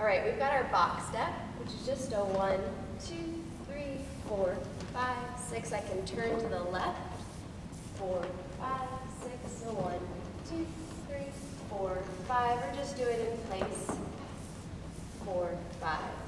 All right, we've got our box step, which is just a 1, 2, 3, 4, 5, 6. I can turn to the left. 4, 5, 6. So 1, 2, 3, 4, 5. Or just do it in place. 4, 5,